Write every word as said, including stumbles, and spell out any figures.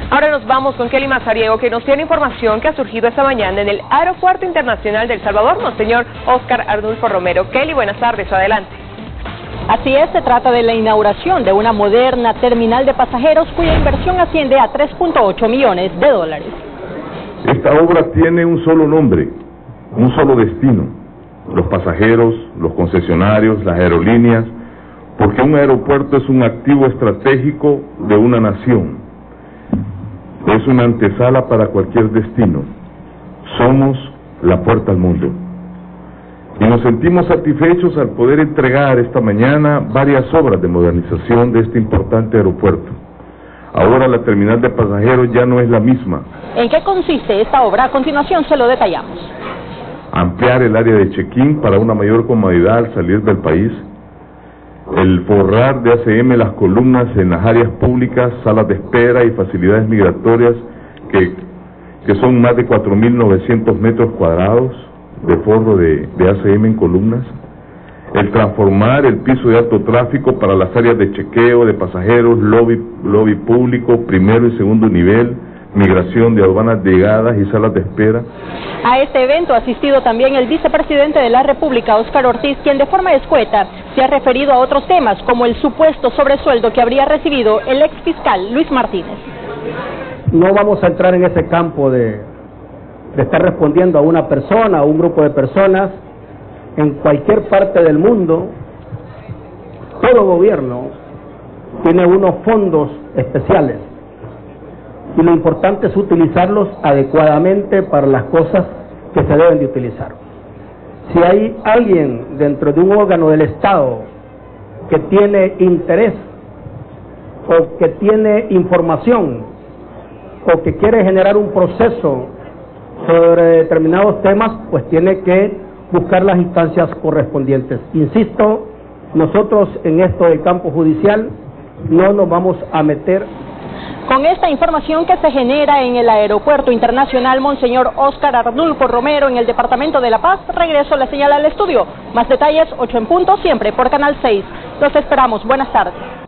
Ahora nos vamos con Kelly Mazariego, que nos tiene información que ha surgido esta mañana en el Aeropuerto Internacional de El Salvador, Monseñor Óscar Arnulfo Romero. Kelly, buenas tardes, adelante. Así es, se trata de la inauguración de una moderna terminal de pasajeros cuya inversión asciende a tres punto ocho millones de dólares. Esta obra tiene un solo nombre, un solo destino: los pasajeros, los concesionarios, las aerolíneas, porque un aeropuerto es un activo estratégico de una nación. Es una antesala para cualquier destino. Somos la puerta al mundo. Y nos sentimos satisfechos al poder entregar esta mañana varias obras de modernización de este importante aeropuerto. Ahora la terminal de pasajeros ya no es la misma. ¿En qué consiste esta obra? A continuación se lo detallamos. Ampliar el área de check-in para una mayor comodidad al salir del país. El forrar de A C M las columnas en las áreas públicas, salas de espera y facilidades migratorias que, que son más de cuatro mil novecientos metros cuadrados de forro de, de A C M en columnas. El transformar el piso de alto tráfico para las áreas de chequeo de pasajeros, lobby, lobby público, primero y segundo nivel, migración de aduanas de llegadas y salas de espera. A este evento ha asistido también el vicepresidente de la República, Óscar Ortiz, quien de forma escueta se ha referido a otros temas, como el supuesto sobresueldo que habría recibido el ex fiscal Luis Martínez. No vamos a entrar en ese campo de, de estar respondiendo a una persona, a un grupo de personas. En cualquier parte del mundo, todo gobierno tiene unos fondos especiales, y lo importante es utilizarlos adecuadamente para las cosas que se deben de utilizar. Si hay alguien dentro de un órgano del Estado que tiene interés o que tiene información o que quiere generar un proceso sobre determinados temas, pues tiene que buscar las instancias correspondientes. Insisto, nosotros en esto del campo judicial no nos vamos a meter. Con esta información que se genera en el Aeropuerto Internacional Monseñor Óscar Arnulfo Romero en el Departamento de La Paz, regreso la señal al estudio. Más detalles, ocho en punto, siempre por Canal seis. Los esperamos. Buenas tardes.